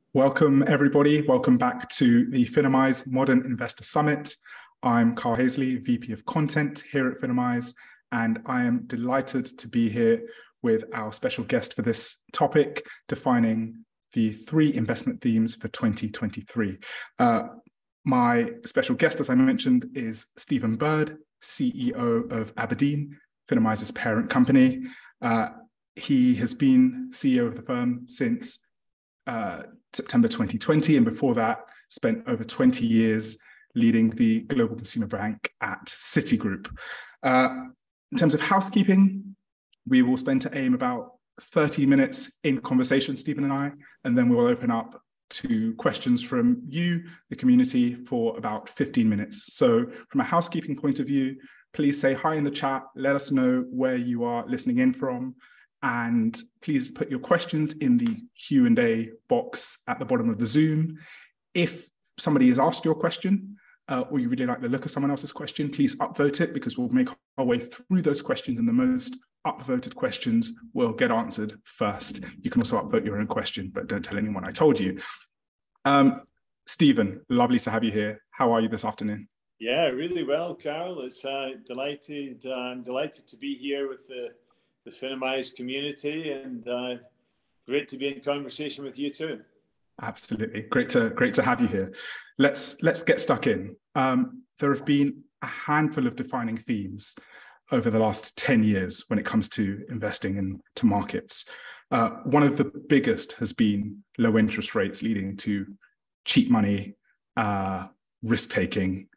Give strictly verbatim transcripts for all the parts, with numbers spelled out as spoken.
Welcome, everybody. Welcome back to the Finimize Modern Investor Summit. I'm Carl Hazley, V P of Content here at Finimize, and I am delighted to be here with our special guest for this topic, defining the three investment themes for twenty twenty-three. Uh, my special guest, as I mentioned, is Stephen Bird, C E O of Aberdeen, Finimize's parent company. Uh, he has been C E O of the firm since uh, September twenty twenty, and before that, spent over twenty years leading the global consumer bank at Citigroup. Uh, in terms of housekeeping, we will spend to aim about thirty minutes in conversation, Stephen and I, and then we will open up to questions from you, the community, for about fifteen minutes. So from a housekeeping point of view, please say hi in the chat, let us know where you are listening in from, and please put your questions in the Q and A box at the bottom of the Zoom. If somebody has asked your question, uh, or you really like the look of someone else's question, please upvote it, because we'll make our way through those questions, and the most upvoted questions will get answered first. You can also upvote your own question, but don't tell anyone I told you. Um, Stephen, lovely to have you here. How are you this afternoon? Yeah, really well, Carl. It's uh, delighted. Uh, I'm delighted to be here with the, the Finimize community, and uh, great to be in conversation with you too. Absolutely, great to great to have you here. Let's let's get stuck in. Um, there have been a handful of defining themes over the last ten years when it comes to investing into markets. Uh, one of the biggest has been low interest rates leading to cheap money, uh, risk taking.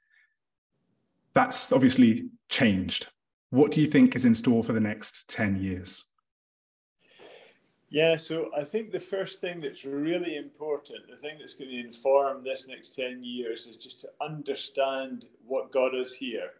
That's obviously changed. What do you think is in store for the next ten years? Yeah, so I think the first thing that's really important, the thing that's going to inform this next ten years, is just to understand what got us here.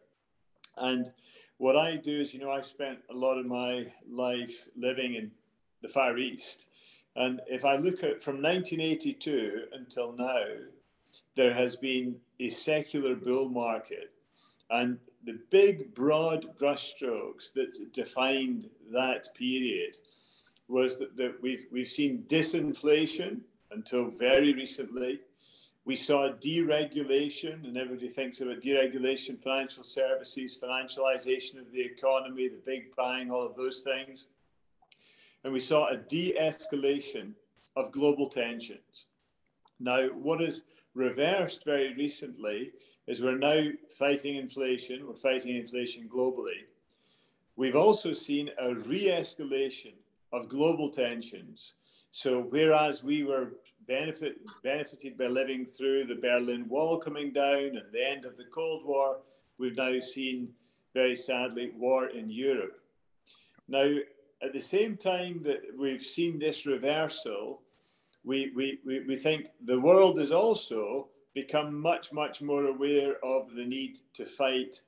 And what I do is, you know, I spent a lot of my life living in the Far East. And if I look at from nineteen eighty-two until now, there has been a secular bull market. And the big, broad brushstrokes that defined that period was that, that we've, we've seen disinflation until very recently. We saw deregulation, and everybody thinks about deregulation, financial services, financialization of the economy, the big bang, all of those things. And we saw a de-escalation of global tensions. Now, what is reversed very recently is we're now fighting inflation. We're fighting inflation globally. We've also seen a re-escalation of global tensions. So whereas we were benefit, benefited by living through the Berlin Wall coming down and the end of the Cold War, we've now seen, very sadly, war in Europe. Now, at the same time that we've seen this reversal, we, we, we, we think the world has also become much, much more aware of the need to fight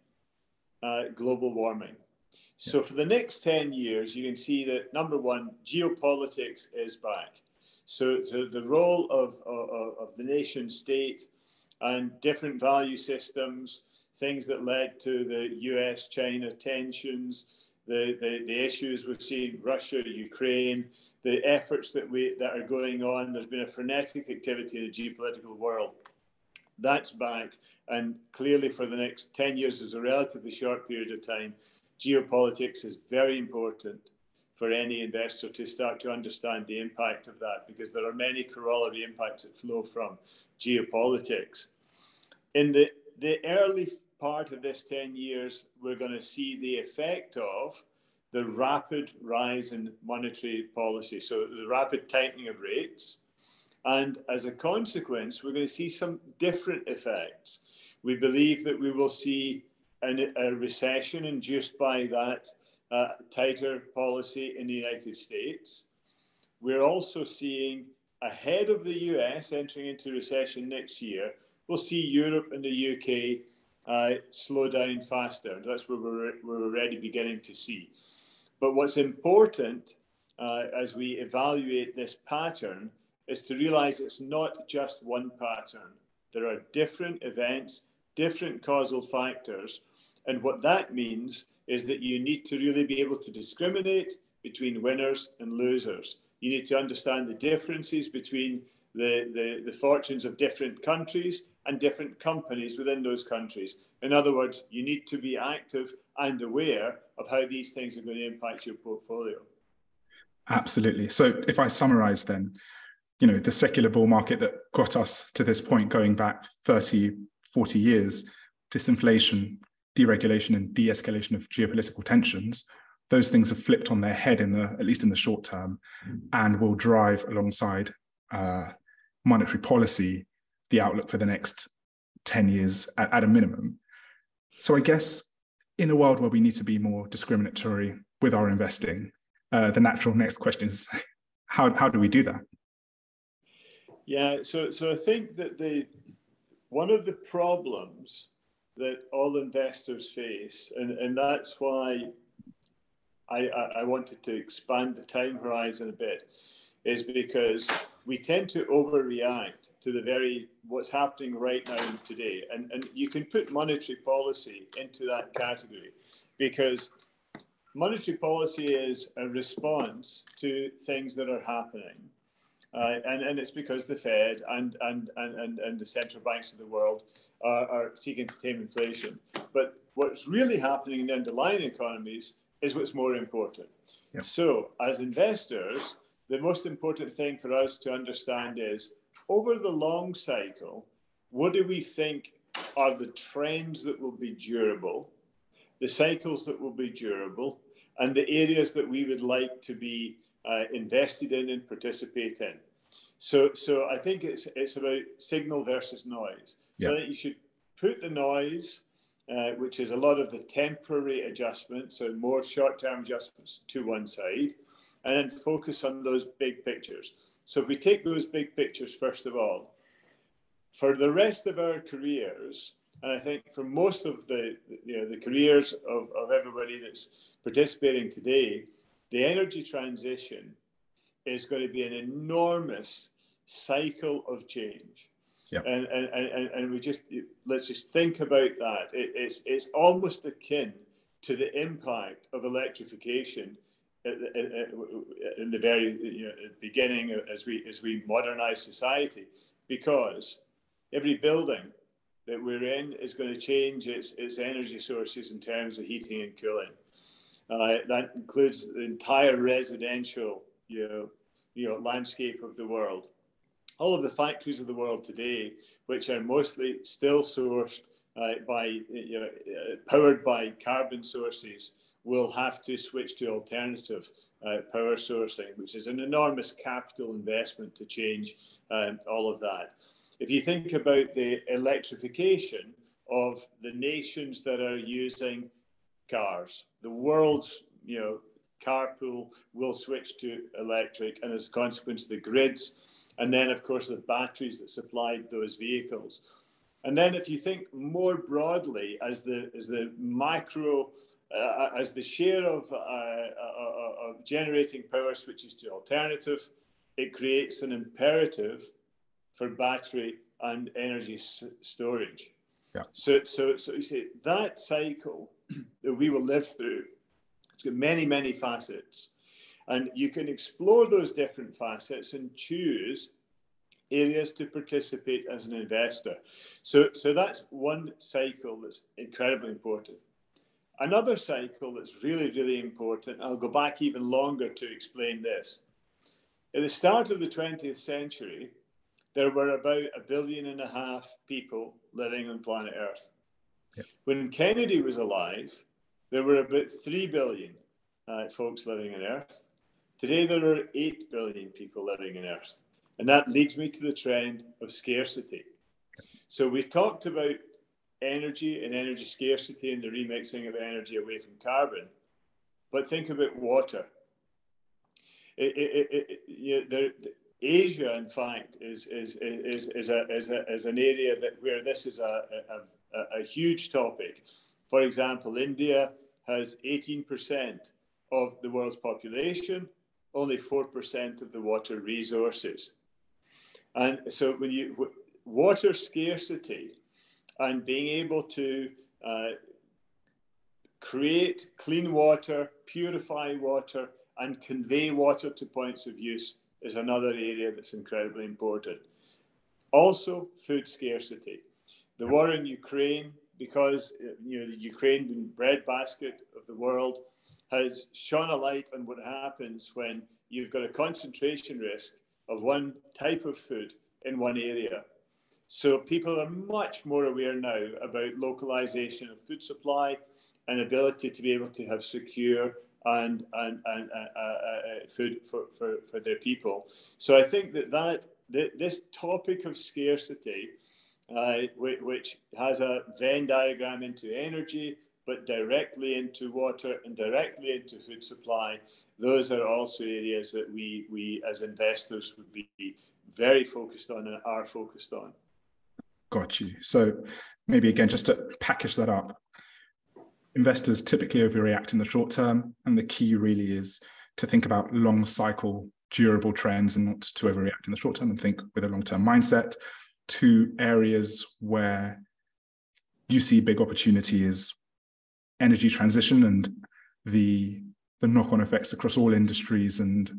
uh, global warming. So for the next ten years, you can see that, number one, geopolitics is back. So, so the role of, of, of the nation state and different value systems, things that led to the U S China tensions, the, the, the issues we've seen, Russia, Ukraine, the efforts that, we, that are going on. There's been a frenetic activity in the geopolitical world. That's back. And clearly for the next ten years is a relatively short period of time. Geopolitics is very important for any investor to start to understand the impact of that, because there are many corollary impacts that flow from geopolitics. In the, the early part of this ten years, we're going to see the effect of the rapid rise in monetary policy, so the rapid tightening of rates. And as a consequence, we're going to see some different effects. We believe that we will see an, a recession induced by that uh, tighter policy in the United States. We're also seeing, ahead of the U S entering into recession next year, we'll see Europe and the U K uh, slow down faster. That's what we're, we're already beginning to see. But what's important uh, as we evaluate this pattern is to realize it's not just one pattern. There are different events, different causal factors. And what that means is that you need to really be able to discriminate between winners and losers. You need to understand the differences between the, the, the fortunes of different countries and different companies within those countries. In other words, you need to be active and aware of how these things are going to impact your portfolio. Absolutely. So if I summarize then, you know, the secular bull market that got us to this point going back thirty, forty years, disinflation, deregulation and de-escalation of geopolitical tensions, those things have flipped on their head in the, at least in the short term, and will drive alongside uh, monetary policy, the outlook for the next ten years at, at a minimum. So I guess in a world where we need to be more discriminatory with our investing, uh, the natural next question is, how, how do we do that? Yeah, so, so I think that the one of the problems that all investors face, and, and that's why I, I wanted to expand the time horizon a bit, is because we tend to overreact to the very what's happening right now and today. And, and you can put monetary policy into that category, because monetary policy is a response to things that are happening. Uh, and, and it's because the Fed and, and, and, and the central banks of the world are, are seeking to tame inflation. But what's really happening in the underlying economies is what's more important. Yep. So as investors, the most important thing for us to understand is, over the long cycle, what do we think are the trends that will be durable, the cycles that will be durable, and the areas that we would like to be uh, invested in and participate in. So, so I think it's it's about signal versus noise. So yeah. I think you should put the noise, uh, which is a lot of the temporary adjustments, so more short-term adjustments, to one side, and then focus on those big pictures. So if we take those big pictures first of all, for the rest of our careers, and I think for most of the you know the careers of, of everybody that's participating today, the energy transition is going to be an enormous cycle of change. Yep. And, and, and, and we just, let's just think about that. It, it's, it's almost akin to the impact of electrification at the, at, in the very you know, beginning as we, as we modernize society, because every building that we're in is going to change its, its energy sources in terms of heating and cooling. Uh, that includes the entire residential, you know, you know, landscape of the world. All of the factories of the world today, which are mostly still sourced uh, by, you know, uh, powered by carbon sources, will have to switch to alternative uh, power sourcing, which is an enormous capital investment to change um, all of that. If you think about the electrification of the nations that are using cars, the world's you know car pool will switch to electric, and as a consequence the grids, and then of course the batteries that supplied those vehicles. And then if you think more broadly, as the as the micro uh, as the share of, uh, uh, of generating power switches to alternative, it creates an imperative for battery and energy s storage. Yeah. So, so, so you see that cycle that we will live through, it's got many, many facets, and you can explore those different facets and choose areas to participate as an investor. So, so that's one cycle that's incredibly important. Another cycle that's really, really important, I'll go back even longer to explain this. At the start of the twentieth century, there were about a billion and a half people living on planet Earth. Yep. When Kennedy was alive, there were about three billion uh, folks living on Earth. Today, there are eight billion people living on Earth. And that leads me to the trend of scarcity. So we talked about energy and energy scarcity and the remixing of energy away from carbon. But think about water. It, it, it, it, you know, there, Asia, in fact, is is is is a is, a, is an area that where this is a, a a huge topic. For example, India has eighteen percent of the world's population, only four percent of the water resources, and so when you water scarcity and being able to uh, create clean water, purify water, and convey water to points of use is another area that's incredibly important. Also, food scarcity. The war in Ukraine, because you know the Ukraine breadbasket of the world, has shone a light on what happens when you've got a concentration risk of one type of food in one area. So people are much more aware now about localization of food supply and ability to be able to have secure and, and, and uh, uh, food for, for, for their people. So I think that, that th- this topic of scarcity, uh, which has a Venn diagram into energy, but directly into water and directly into food supply, those are also areas that we, we as investors would be very focused on and are focused on. Got you. So maybe again, just to package that up, investors typically overreact in the short term, and the key really is to think about long cycle, durable trends and not to overreact in the short term and think with a long-term mindset. Two areas where you see big opportunity is energy transition and the, the knock-on effects across all industries and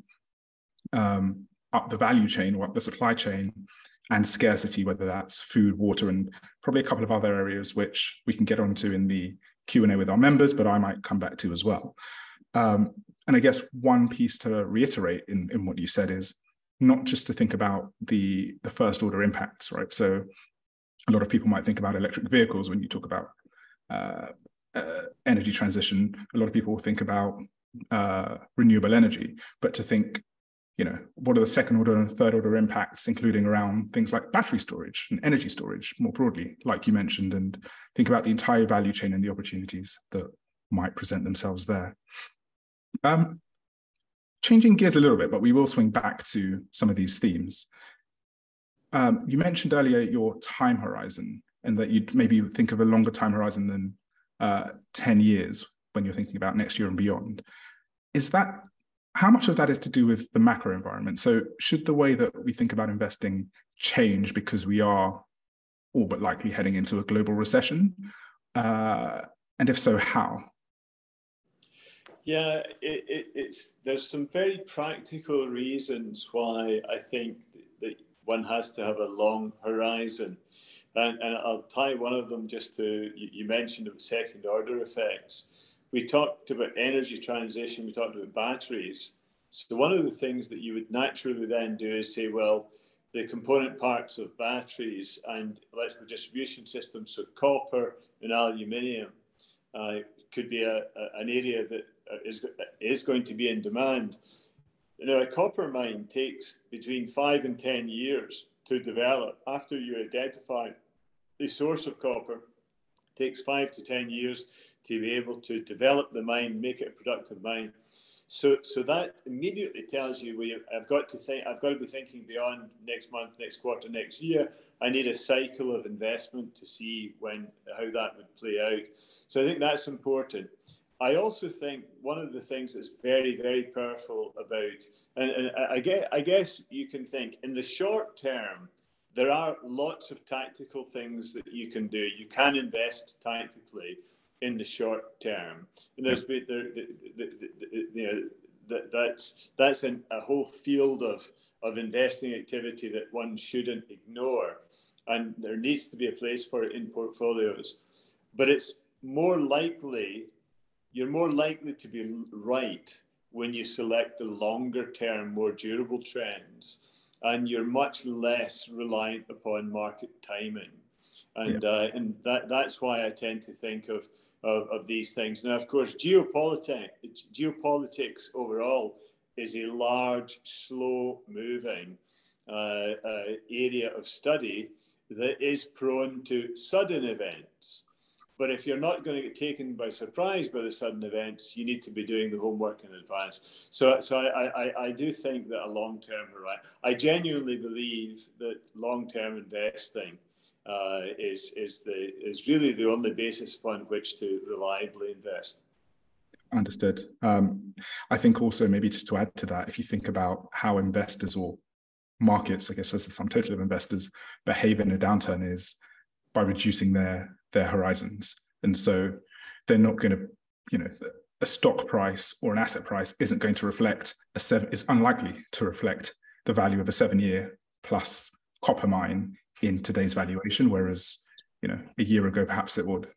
um, up the value chain or up the supply chain, and scarcity, whether that's food, water, and probably a couple of other areas which we can get onto in the Q and A with our members, but I might come back to as well. Um, and I guess one piece to reiterate in, in what you said is not just to think about the, the first order impacts, right? So a lot of people might think about electric vehicles when you talk about uh, uh, energy transition. A lot of people think about uh, renewable energy, but to think, you know, what are the second order and third order impacts, including around things like battery storage and energy storage more broadly, like you mentioned, and think about the entire value chain and the opportunities that might present themselves there. Um, changing gears a little bit, but we will swing back to some of these themes. Um, you mentioned earlier your time horizon and that you'd maybe think of a longer time horizon than uh, ten years when you're thinking about next year and beyond. Is that How much of that is to do with the macro environment? So should the way that we think about investing change because we are all but likely heading into a global recession? Uh, and if so, how? Yeah, it, it, it's there's some very practical reasons why I think that one has to have a long horizon. And, and I'll tie one of them just to, you, you mentioned about second order effects. We talked about energy transition, we talked about batteries. So one of the things that you would naturally then do is say, well, the component parts of batteries and electrical distribution systems, so copper and aluminium, uh, could be a, a, an area that is, is going to be in demand. You know, a copper mine takes between five and ten years to develop. After you identify the source of copper, it takes five to ten years to be able to develop the mine, make it a productive mine. So, so that immediately tells you we I've got to think. I've got to be thinking beyond next month, next quarter, next year. I need a cycle of investment to see when how that would play out. So I think that's important. I also think one of the things that's very, very powerful about, and, and I guess I guess you can think in the short term, there are lots of tactical things that you can do. You can invest tactically in the short term, and there's been there, the, the, the, the, you know, that that's that's in a whole field of of investing activity that one shouldn't ignore, and there needs to be a place for it in portfolios. But it's more likely, you're more likely to be right when you select the longer term, more durable trends, and you're much less reliant upon market timing. And, yeah. uh, and that, that's why I tend to think of, of, of these things. Now, of course, geopolitics, geopolitics overall is a large, slow-moving uh, uh, area of study that is prone to sudden events. But if you're not going to get taken by surprise by the sudden events, you need to be doing the homework in advance. So, so I, I, I do think that a long-term horizon, I genuinely believe that long-term investing uh, is is the is really the only basis upon which to reliably invest. Understood. Um, I think also maybe just to add to that, if you think about how investors or markets, I guess as the sum total of investors, behave in a downturn is by reducing their their horizons. And so they're not going to, you know, a stock price or an asset price isn't going to reflect a seven, is unlikely to reflect the value of a seven-year plus copper mine in today's valuation, whereas, you know, a year ago, perhaps it would.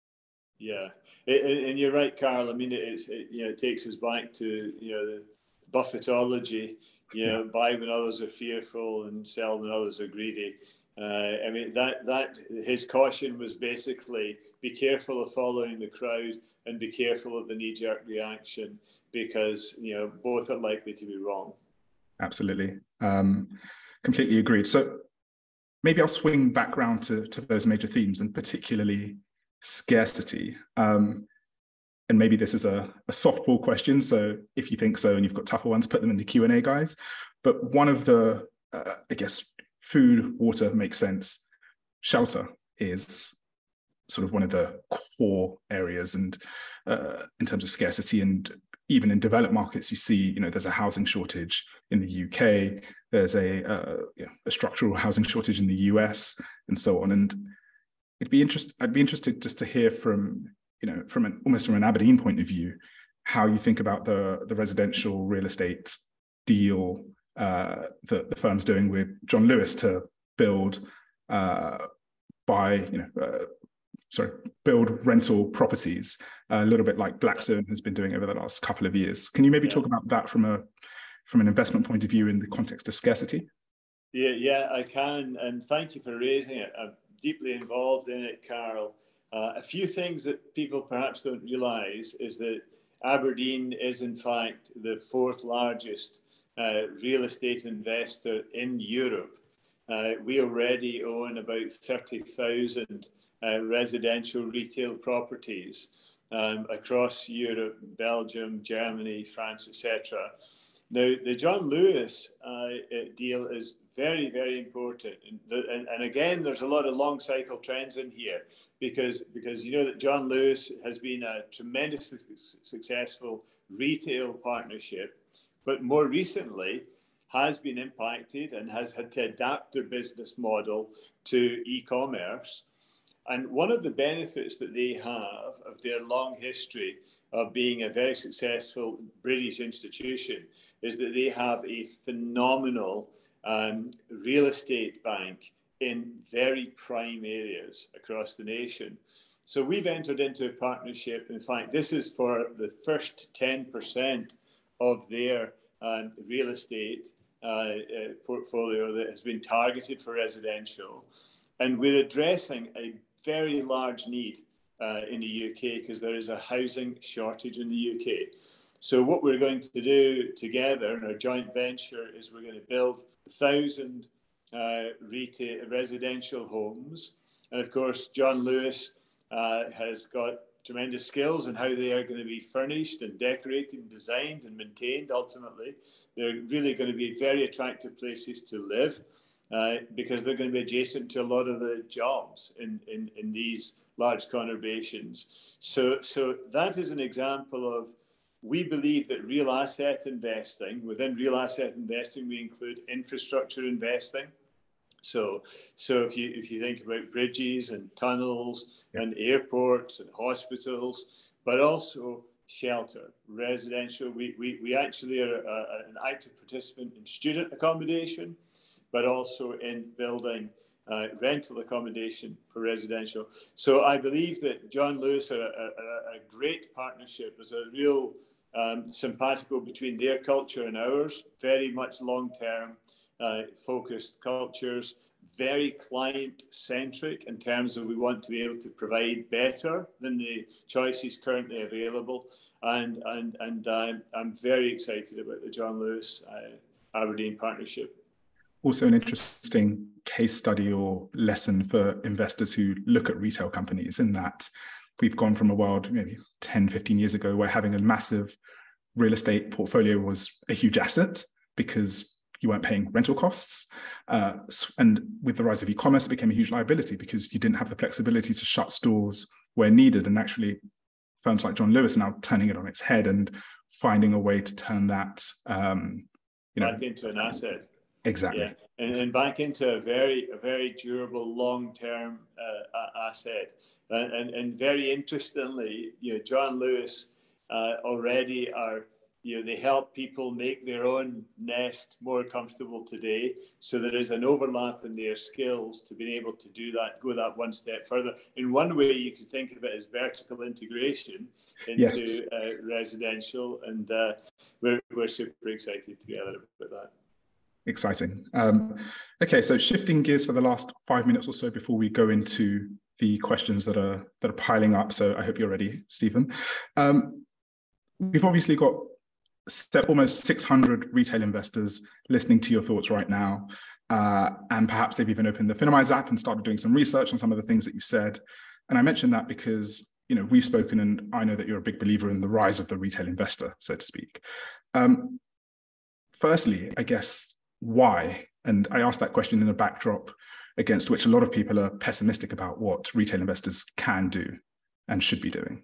Yeah, it, and you're right, Carl. I mean, it's, it, you know, it takes us back to, you know, the Buffettology, you know, yeah. Buy when others are fearful and sell when others are greedy. Uh, I mean, that, that his caution was basically be careful of following the crowd and be careful of the knee-jerk reaction, because, you know, both are likely to be wrong. Absolutely. Um, completely agreed. So maybe I'll swing back around to, to those major themes, and particularly scarcity. Um, and maybe this is a, a softball question, so if you think so and you've got tougher ones, put them in the Q and A, guys. But one of the, uh, I guess, food, water makes sense. Shelter is sort of one of the core areas, and uh, in terms of scarcity, and even in developed markets, you see, you know, there's a housing shortage in the U K, there's a, uh, yeah, a structural housing shortage in the U S, and so on. And it'd be interest, I'd be interested just to hear from, you know, from an almost from an Aberdeen point of view, how you think about the, the residential real estate deal uh, that the firm's doing with John Lewis to build, uh, by, you know, uh, sorry, build rental properties, uh, a little bit like Blackstone has been doing over the last couple of years. Can you maybe yeah. talk about that from a from an investment point of view in the context of scarcity? Yeah, yeah, I can, and thank you for raising it. I'm deeply involved in it, Carl. Uh, a few things that people perhaps don't realise is that Aberdeen is in fact the fourth largest uh, real estate investor in Europe. Uh, we already own about thirty thousand uh, residential retail properties um, across Europe, Belgium, Germany, France, et cetera. Now, the John Lewis uh, deal is very, very important. And, the, and, and again, there's a lot of long cycle trends in here, because, because you know that John Lewis has been a tremendously successful retail partnership, but more recently has been impacted and has had to adapt their business model to e-commerce. And one of the benefits that they have of their long history of being a very successful British institution is that they have a phenomenal um, real estate bank in very prime areas across the nation. So we've entered into a partnership. In fact, this is for the first ten percent of their um, real estate uh, uh, portfolio that has been targeted for residential. And we're addressing a very large need uh, in the U K, because there is a housing shortage in the U K. So what we're going to do together in our joint venture is we're going to build a thousand uh, retail residential homes. And of course, John Lewis uh, has got tremendous skills in how they are going to be furnished and decorated and designed and maintained. Ultimately, they're really going to be very attractive places to live. Uh, because they're going to be adjacent to a lot of the jobs in, in, in these large conurbations. So, so that is an example of, we believe that real asset investing, within real asset investing, we include infrastructure investing. So, so if you, if you think about bridges and tunnels yeah. and airports and hospitals, but also shelter, residential, we, we, we actually are a, a, an active participant in student accommodation, but also in building uh, rental accommodation for residential. So I believe that John Lewis are a, a, a great partnership. There's a real um, simpatico between their culture and ours, very much long-term uh, focused cultures, very client-centric in terms of we want to be able to provide better than the choices currently available. And, and, and uh, I'm very excited about the John Lewis uh, Aberdeen partnership. Also an interesting case study or lesson for investors who look at retail companies, in that we've gone from a world maybe ten, fifteen years ago where having a massive real estate portfolio was a huge asset because you weren't paying rental costs. Uh, and with the rise of e-commerce, it became a huge liability because you didn't have the flexibility to shut stores where needed. And actually, firms like John Lewis are now turning it on its head and finding a way to turn that um, you know, back into an asset. Exactly. Yeah. And, and back into a very, a very durable long-term uh, asset. And, and, and very interestingly, you know, John Lewis uh, already are you know, they help people make their own nest more comfortable today. So there is an overlap in their skills to be able to do that, go that one step further. In one way, you could think of it as vertical integration into Yes. uh, residential, and uh, we're, we're super excited together about that. Exciting. Um, okay, so shifting gears for the last five minutes or so before we go into the questions that are that are piling up. So I hope you're ready, Stephen. Um, we've obviously got almost six hundred retail investors listening to your thoughts right now. Uh, and perhaps they've even opened the Finimize app and started doing some research on some of the things that you said. And I mentioned that because, you know, we've spoken, and I know that you're a big believer in the rise of the retail investor, so to speak. Um, firstly, I guess, why? And I asked that question in a backdrop against which a lot of people are pessimistic about what retail investors can do and should be doing.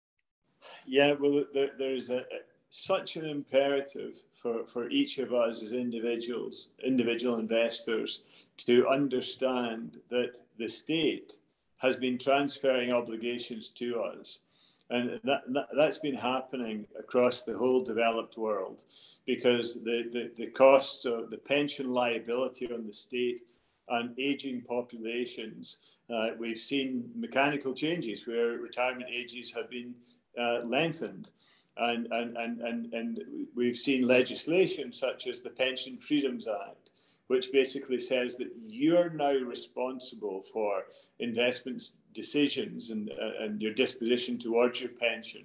Yeah, well, there, there's a, such an imperative for, for each of us as individuals, individual investors, to understand that the state has been transferring obligations to us. And that, that, that's been happening across the whole developed world, because the, the, the costs of the pension liability on the state and aging populations, uh, we've seen mechanical changes where retirement ages have been uh, lengthened. And, and, and, and, and we've seen legislation such as the Pension Freedoms Act, which basically says that you're now responsible for investment decisions and, uh, and your disposition towards your pension.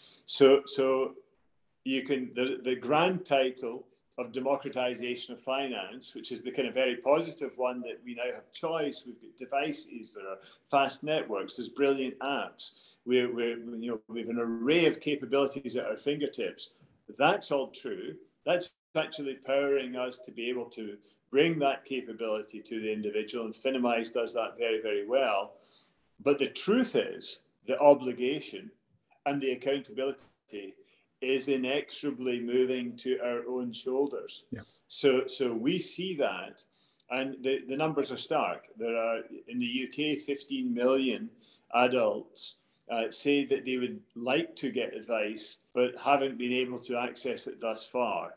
So, so you can, the, the grand title of democratization of finance, which is the kind of very positive one, that we now have choice. We've got devices, there are fast networks, there's brilliant apps. We're, we're, you know, we have an array of capabilities at our fingertips. That's all true. That's actually powering us to be able to bring that capability to the individual, and Finimize does that very, very well. But the truth is, the obligation and the accountability is inexorably moving to our own shoulders. Yeah. So, so we see that, and the, the numbers are stark. There are, in the U K, fifteen million adults uh, say that they would like to get advice, but haven't been able to access it thus far.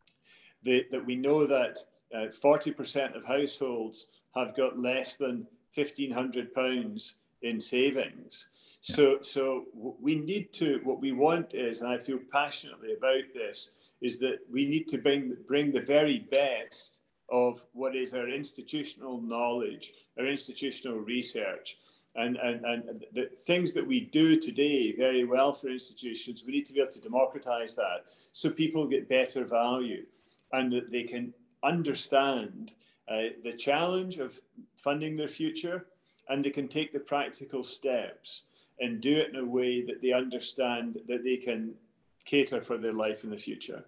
The, that we know that uh, forty percent of households have got less than fifteen hundred pounds in savings. Yeah. So, so we need to, what we want is, and I feel passionately about this, is that we need to bring, bring the very best of what is our institutional knowledge, our institutional research, and, and, and the things that we do today very well for institutions. We need to be able to democratize that so people get better value and that they can understand uh, the challenge of funding their future, and they can take the practical steps and do it in a way that they understand that they can cater for their life in the future.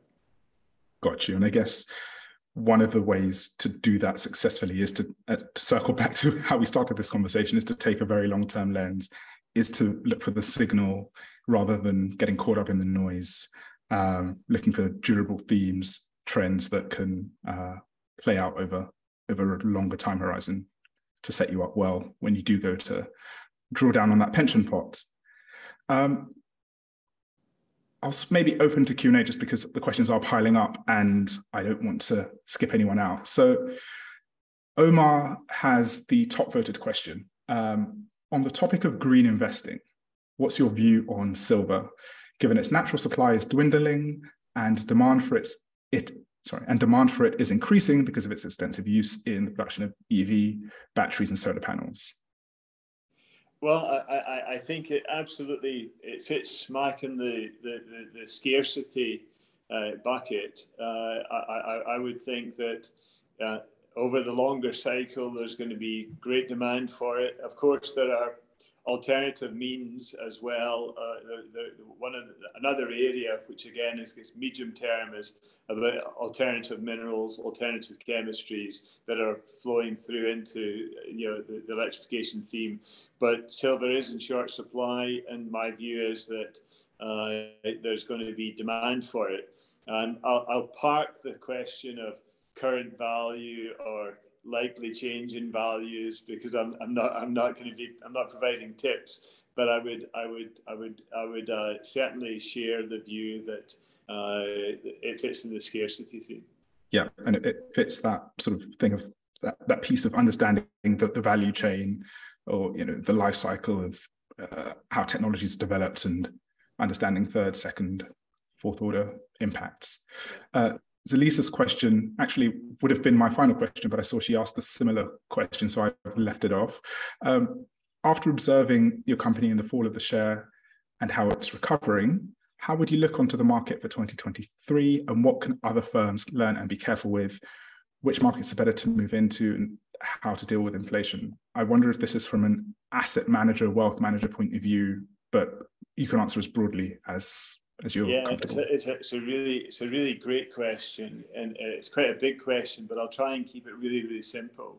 Got you. And I guess one of the ways to do that successfully is to, uh, to circle back to how we started this conversation, is to take a very long-term lens, is to look for the signal rather than getting caught up in the noise, um, looking for durable themes, trends that can uh, play out over, over a longer time horizon to set you up well when you do go to draw down on that pension pot. Um, I'll maybe open to Q and A just because the questions are piling up and I don't want to skip anyone out. So Omar has the top voted question. Um, on the topic of green investing, what's your view on silver, given its natural supply is dwindling and demand for its, it, sorry, and demand for it is increasing because of its extensive use in the production of E V, batteries and solar panels? Well, I, I, I think it absolutely it fits smack in the, the, the, the scarcity uh, bucket. Uh, I, I, I would think that uh, over the longer cycle, there's going to be great demand for it. Of course, there are alternative means as well. Uh, the, the, one of the, another area, which again is, is medium term, is about alternative minerals, alternative chemistries that are flowing through into you know the, the electrification theme. But silver is in short supply, and my view is that uh, there's going to be demand for it. And I'll, I'll park the question of current value or likely change in values because I'm, I'm not I'm not going to be I'm not providing tips, but I would I would I would I would uh, certainly share the view that uh, it fits in the scarcity theme. Yeah, and it, it fits that sort of thing of that, that piece of understanding that the value chain, or you know, the life cycle of uh, how technology is developed, and understanding third, second, fourth order impacts. Uh, Zalisa's question actually would have been my final question, but I saw she asked a similar question, so I left it off. Um, after observing your company in the fall of the share and how it's recovering, how would you look onto the market for twenty twenty-three, and what can other firms learn and be careful with? Which markets are better to move into, and how to deal with inflation? I wonder if this is from an asset manager, wealth manager point of view, but you can answer as broadly as as you're yeah, comfortable. It's a, it's a it's a really it's a really great question, and it's quite a big question, but I'll try and keep it really really simple.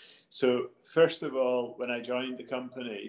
So first of all, when I joined the company,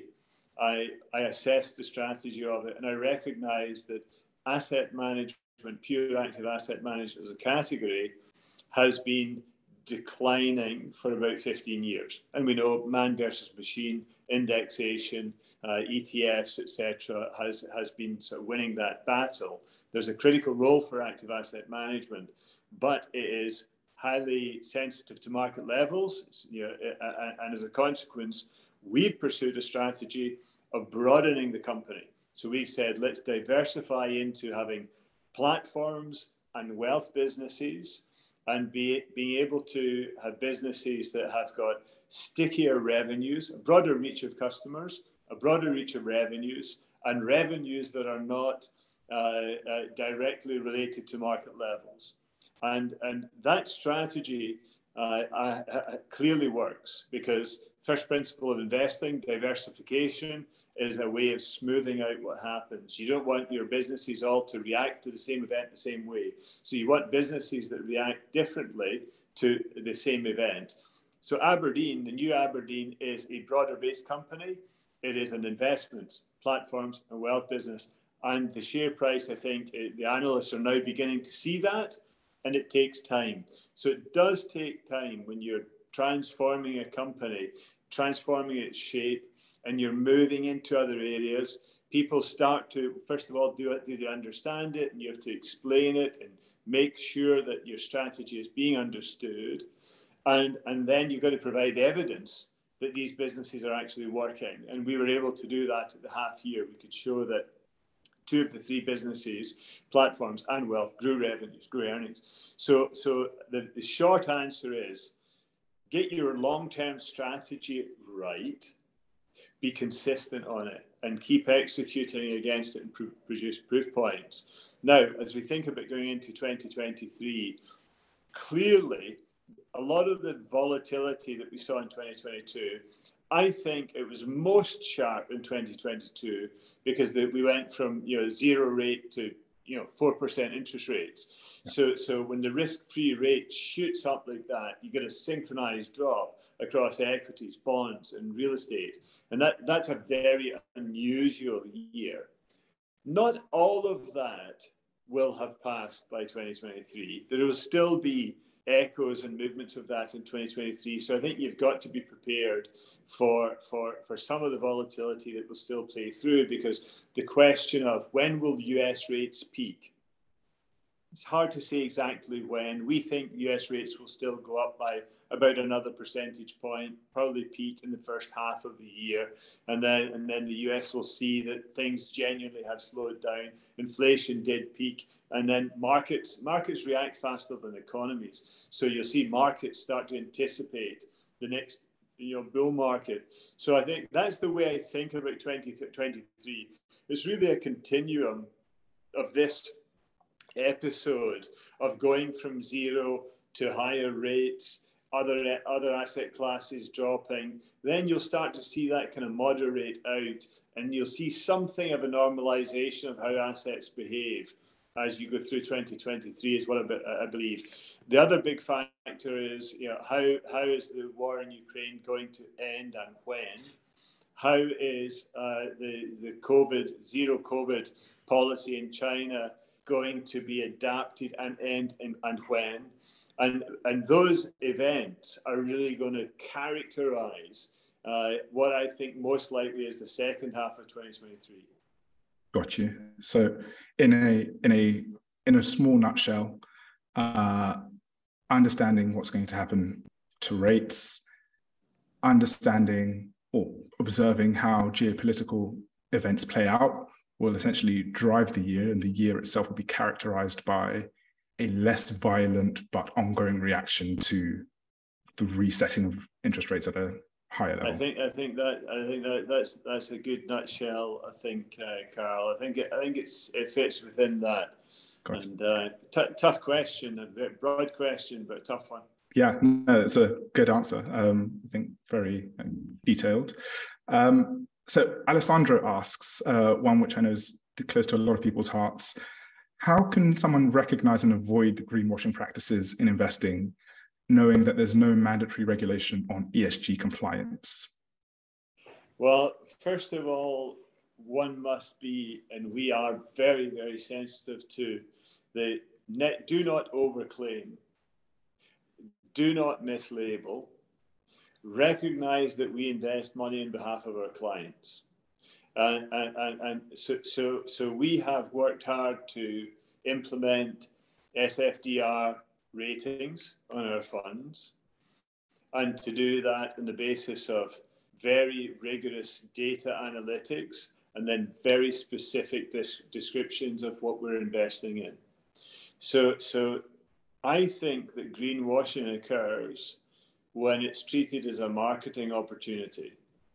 I I assessed the strategy of it, and I recognised that asset management, pure active asset management as a category, has been declining for about fifteen years. And we know man versus machine, indexation, uh, E T Fs, et cetera, has, has been sort of winning that battle. There's a critical role for active asset management, but it is highly sensitive to market levels. You know, and as a consequence, we've pursued a strategy of broadening the company. So we've said, let's diversify into having platforms and wealth businesses, and be, being able to have businesses that have got stickier revenues, a broader reach of customers, a broader reach of revenues, and revenues that are not uh, uh, directly related to market levels. And, and that strategy uh, I, I, clearly works, because first principle of investing, diversification, is a way of smoothing out what happens. You don't want your businesses all to react to the same event the same way. So you want businesses that react differently to the same event. So Aberdeen, the new Aberdeen, is a broader based company. It is an investments, platforms and wealth business. And the share price, I think the analysts are now beginning to see that, and it takes time. So it does take time when you're transforming a company, transforming its shape, and you're moving into other areas. People start to, first of all, do it, do they understand it? And you have to explain it and make sure that your strategy is being understood. And, and then you've got to provide evidence that these businesses are actually working. And we were able to do that at the half year. We could show that two of the three businesses, platforms and wealth, grew revenues, grew earnings. So, so the, the short answer is, get your long-term strategy right, be consistent on it, and keep executing against it and pro- produce proof points. Now, as we think about going into twenty twenty-three, clearly, a lot of the volatility that we saw in twenty twenty-two, I think it was most sharp in twenty twenty-two because the, we went from you know zero rate to you know four percent interest rates. Yeah. So, so when the risk-free rate shoots up like that, you get a synchronized drop across equities, bonds, and real estate, and that that's a very unusual year. Not all of that will have passed by twenty twenty-three. There will still be echoes and movements of that in twenty twenty-three. So I think you've got to be prepared for, for, for some of the volatility that will still play through, because the question of when will U S rates peak? It's hard to say exactly when. We think U S rates will still go up by about another percentage point, probably peak in the first half of the year. And then, and then the U S will see that things genuinely have slowed down. Inflation did peak. And then markets, markets react faster than economies. So you'll see markets start to anticipate the next you know, bull market. So I think that's the way I think about twenty twenty-three. It's really a continuum of this episode of going from zero to higher rates, other other asset classes dropping. Then you'll start to see that kind of moderate out, and you'll see something of a normalization of how assets behave as you go through twenty twenty-three is what I, I believe. The other big factor is, you know, how how is the war in Ukraine going to end and when? How is uh, the the COVID zero COVID policy in China going to be adapted and end and, and when? And and those events are really going to characterize uh, what I think most likely is the second half of twenty twenty-three. Got you. So in a in a in a small nutshell, uh, understanding what's going to happen to rates, understanding or observing how geopolitical events play out will essentially drive the year, and the year itself will be characterized by a less violent but ongoing reaction to the resetting of interest rates at a higher level. I think I think that I think that that's that's a good nutshell. I think, uh, Carl. I think it, I think it's it fits within that. Great. And uh, t- tough question, a very broad question, but a tough one. Yeah, no, it's a good answer. Um, I think very um, detailed. Um, so Alessandro asks, uh, one which I know is close to a lot of people's hearts. How can someone recognize and avoid greenwashing practices in investing, knowing that there's no mandatory regulation on E S G compliance? Well, first of all, one must be, and we are very, very sensitive to the net, do not overclaim, do not mislabel, recognize that we invest money on behalf of our clients. And, and, and, and so, so, so we have worked hard to implement S F D R ratings on our funds, and to do that on the basis of very rigorous data analytics and then very specific descriptions of what we're investing in. So, so I think that greenwashing occurs when it's treated as a marketing opportunity,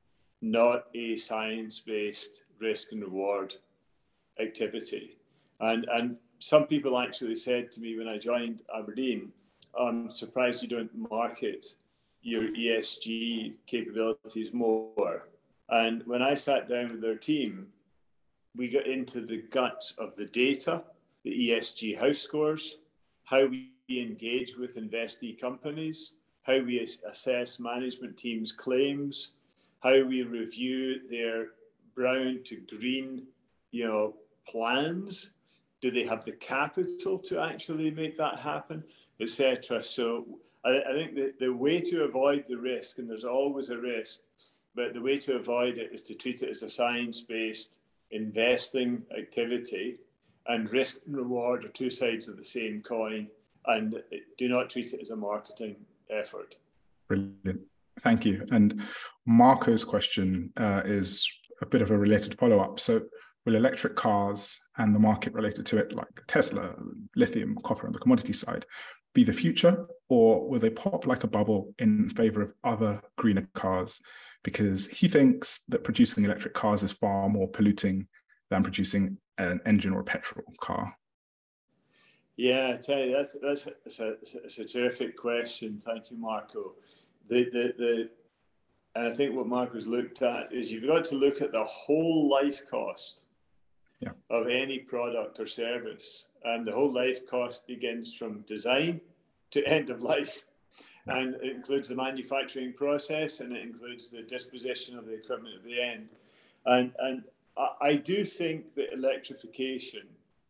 not a science-based risk and reward activity. And, and some people actually said to me when I joined Aberdeen, I'm surprised you don't market your E S G capabilities more. And when I sat down with their team, we got into the guts of the data, the E S G house scores, how we engage with investee companies, how we assess management teams' claims, how we review their brown to green, you know, plans. Do they have the capital to actually make that happen, et cetera? So I, I think that the way to avoid the risk, and there's always a risk, but the way to avoid it is to treat it as a science-based investing activity, and risk and reward are two sides of the same coin, and do not treat it as a marketing effort. Brilliant. Thank you. And Marco's question uh, is a bit of a related follow-up. So will electric cars and the market related to it, like Tesla, lithium, copper on the commodity side, be the future, or will they pop like a bubble in favor of other greener cars? Because he thinks that producing electric cars is far more polluting than producing an engine or a petrol car. Yeah, I tell you, that's, that's, that's, a, that's a terrific question. Thank you, Marco. The, the, the, and I think what Marco's looked at is you've got to look at the whole life cost yeah. of any product or service. And the whole life cost begins from design to end of life. Yeah. And it includes the manufacturing process, and it includes the disposition of the equipment at the end. And, and I, I do think that electrification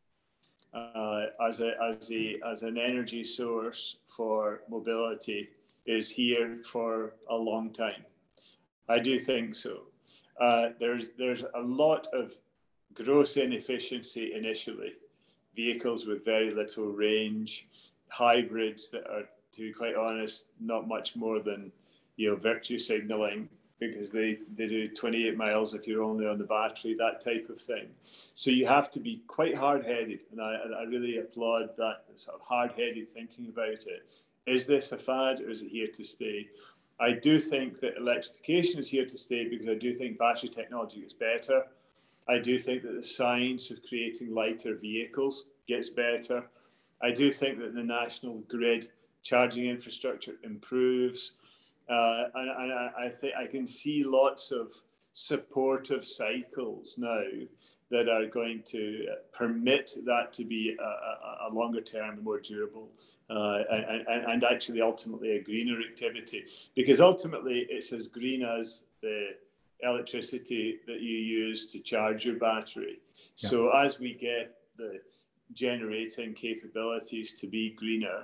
uh, as, a, as, a, as an energy source for mobility is here for a long time. I do think so. Uh, there's, there's a lot of gross inefficiency initially. Vehicles with very little range, hybrids that are, to be quite honest, not much more than, you know, virtue signaling, because they, they do twenty-eight miles if you're only on the battery, that type of thing. So you have to be quite hard-headed, and I, I really applaud that sort of hard-headed thinking about it. Is this a fad, or is it here to stay? I do think that electrification is here to stay, because I do think battery technology gets better. I do think that the science of creating lighter vehicles gets better. I do think that the national grid charging infrastructure improves. Uh, and and I, I think I can see lots of supportive cycles now that are going to permit that to be a, a, a longer term, more durable, uh, and, and, and actually ultimately a greener activity. Because ultimately it's as green as the electricity that you use to charge your battery. Yeah. So as we get the generating capabilities to be greener,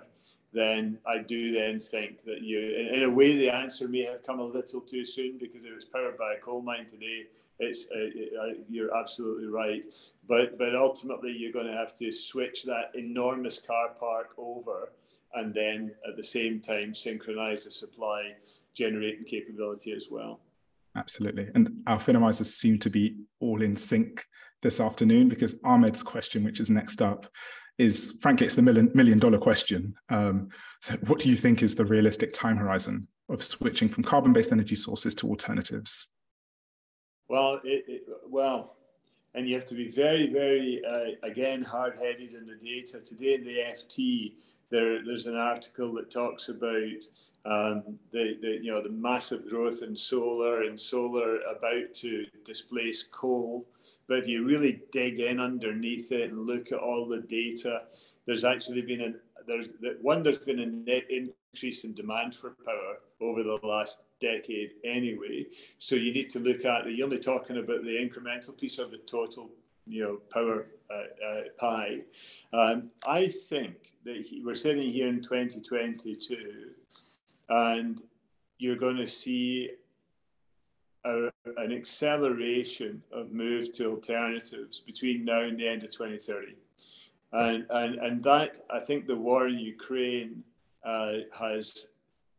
then I do then think that you, in, in a way, the answer may have come a little too soon, because it was powered by a coal mine today. It's uh, uh, you're absolutely right, but but ultimately you're going to have to switch that enormous car park over, and then at the same time synchronize the supply generating capability as well. Absolutely, and our Finimizers seem to be all in sync this afternoon, because Ahmed's question, which is next up, is frankly it's the million million dollar question. Um, so, what do you think is the realistic time horizon of switching from carbon-based energy sources to alternatives? Well, it, it, well, and you have to be very, very, uh, again, hard-headed in the data. Today in the F T, there, there's an article that talks about um, the, the, you know, the massive growth in solar, and solar about to displace coal. But if you really dig in underneath it and look at all the data, there's actually been a, there's one, there's been a net increase in demand for power over the last decade anyway. So you need to look at, you're only talking about the incremental piece of the total, you know, power uh, uh, pie. Um, I think that he, we're sitting here in twenty twenty-two, and you're going to see a, an acceleration of move to alternatives between now and the end of twenty thirty. And, and, and that, I think the war in Ukraine uh, has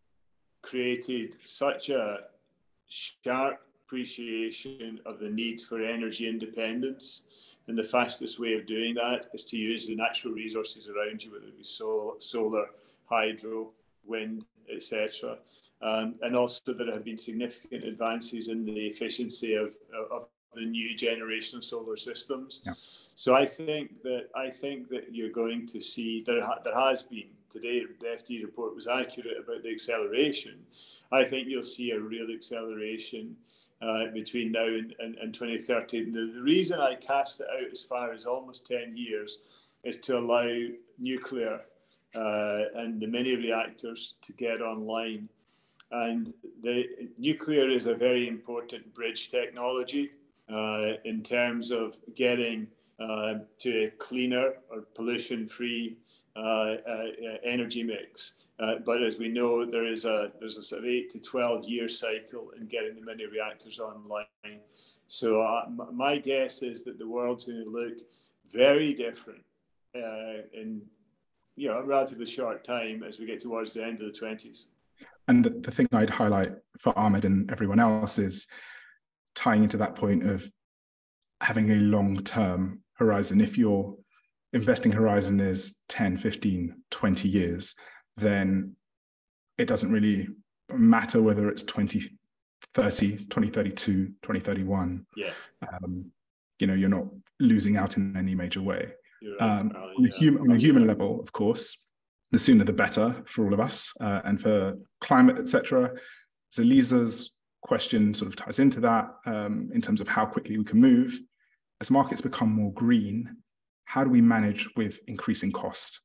created such a sharp appreciation of the need for energy independence. And the fastest way of doing that is to use the natural resources around you, whether it be sol solar, hydro, wind, et cetera. Um, and also there have been significant advances in the efficiency of, of the new generation of solar systems. Yeah. So I think that I think that you're going to see there ha there has been today. The F T report was accurate about the acceleration. I think you'll see a real acceleration uh, between now and, and, and twenty thirty. And the, the reason I cast it out as far as almost ten years is to allow nuclear uh, and the mini reactors to get online. And the nuclear is a very important bridge technology uh, in terms of getting uh, to a cleaner or pollution-free uh, uh, energy mix. Uh, but as we know, there is a there's a sort of eight to twelve year cycle in getting the mini reactors online. So uh, my guess is that the world's going to look very different uh, in you know a relatively short time as we get towards the end of the twenties. And the, the thing I'd highlight for Ahmed and everyone else is tying into that point of having a long-term horizon. If your investing horizon is ten, fifteen, twenty years, then it doesn't really matter whether it's twenty thirty, twenty thirty-two, twenty thirty-one. Yeah. Um, you know, you're not losing out in any major way. Right. Um, oh, on, yeah. a human, on a human level, of course, the sooner the better for all of us uh, and for climate, et cetera. So Lisa's question sort of ties into that um, in terms of how quickly we can move. As markets become more green, how do we manage with increasing cost?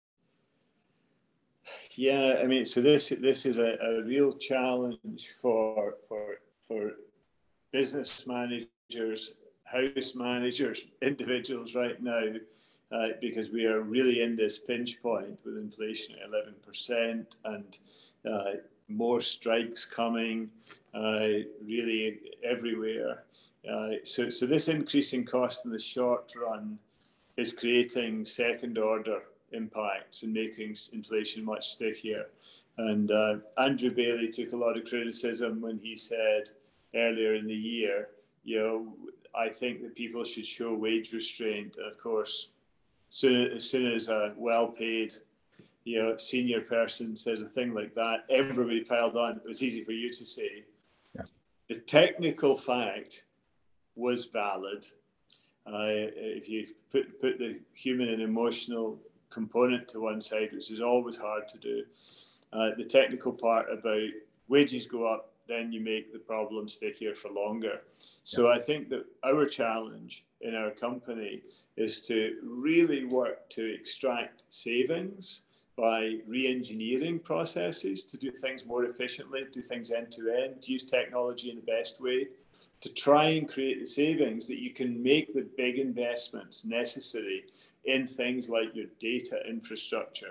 Yeah, I mean, so this this is a, a real challenge for for for business managers, house managers, individuals right now, uh, because we are really in this pinch point with inflation at eleven percent and uh, more strikes coming, uh, really everywhere. Uh, so, so this increasing cost in the short run is creating second order impacts and making inflation much stickier. And uh, Andrew Bailey took a lot of criticism when he said earlier in the year, you know, I think that people should show wage restraint. And of course, soon, as soon as a well-paid, you know, senior person says a thing like that, everybody piled on. It was easy for you to say. Yeah. The technical fact was valid. Uh, if you put, put the human and emotional component to one side, which is always hard to do, uh, the technical part about wages go up, then you make the problem stick here for longer. So yeah. I think that our challenge in our company is to really work to extract savings by re-engineering processes, to do things more efficiently, do things end-to-end, use technology in the best way, to try and create the savings that you can make the big investments necessary in things like your data infrastructure,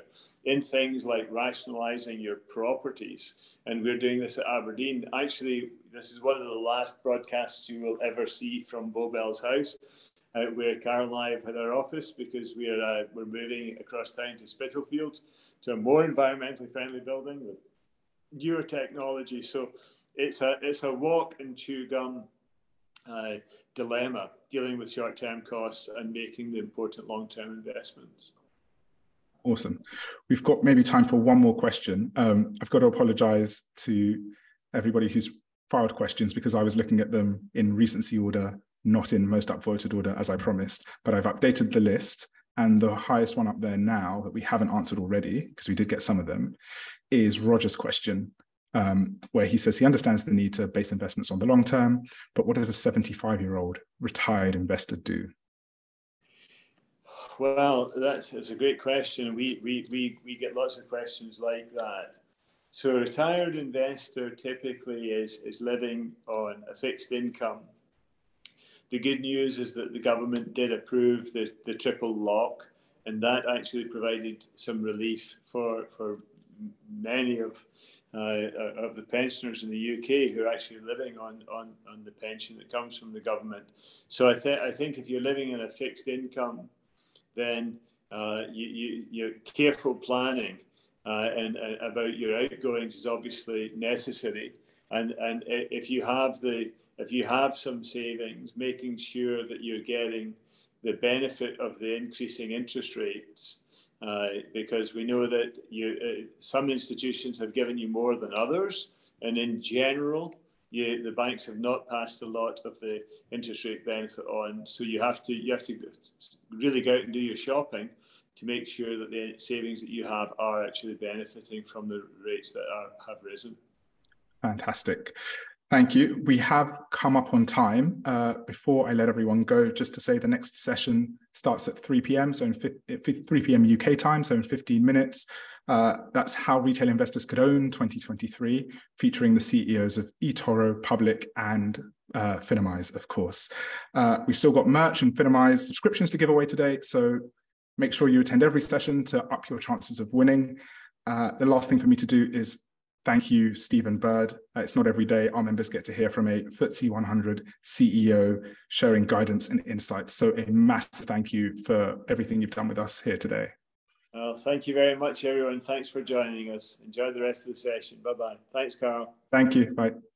in things like rationalising your properties. And we're doing this at Aberdeen. Actually, this is one of the last broadcasts you will ever see from Bowbells House, uh, where Carol and I have had our office, because we're, uh, we're moving across town to Spitalfields, to a more environmentally friendly building with newer technology. So it's a, it's a walk and chew gum uh, dilemma, dealing with short-term costs and making the important long-term investments. Awesome. We've got maybe time for one more question. Um, I've got to apologize to everybody who's filed questions, because I was looking at them in recency order, not in most upvoted order as I promised, but I've updated the list, and the highest one up there now that we haven't answered already, because we did get some of them, is Roger's question, um, where he says he understands the need to base investments on the long term, but what does a seventy-five-year-old retired investor do? Well, that's, that's a great question. We, we, we, we get lots of questions like that. So a retired investor typically is, is living on a fixed income. The good news is that the government did approve the, the triple lock, and that actually provided some relief for, for many of, uh, of the pensioners in the U K who are actually living on, on, on the pension that comes from the government. So I, th I think if you're living in a fixed income, then uh, you, you, you're careful planning uh, and, and about your outgoings is obviously necessary. And, and if you have the if you have some savings, making sure that you're getting the benefit of the increasing interest rates, uh, because we know that you uh, some institutions have given you more than others, and in general, You, the banks have not passed a lot of the interest rate benefit on, so you have to you have to really go out and do your shopping to make sure that the savings that you have are actually benefiting from the rates that are, have risen. Fantastic. Thank you. We have come up on time. Uh, before I let everyone go, just to say the next session starts at three p m, so in three p m U K time, so in fifteen minutes. Uh, that's How Retail Investors Could Own twenty twenty-three, featuring the C E Os of eToro, Public, and uh, Finimize, of course. Uh, we've still got merch and Finimize subscriptions to give away today, so make sure you attend every session to up your chances of winning. Uh, the last thing for me to do is thank you, Stephen Bird. Uh, it's not every day our members get to hear from a F T S E one hundred C E O sharing guidance and insights. So a massive thank you for everything you've done with us here today. Well, thank you very much, everyone. Thanks for joining us. Enjoy the rest of the session. Bye-bye. Thanks, Carl. Thank you. Bye.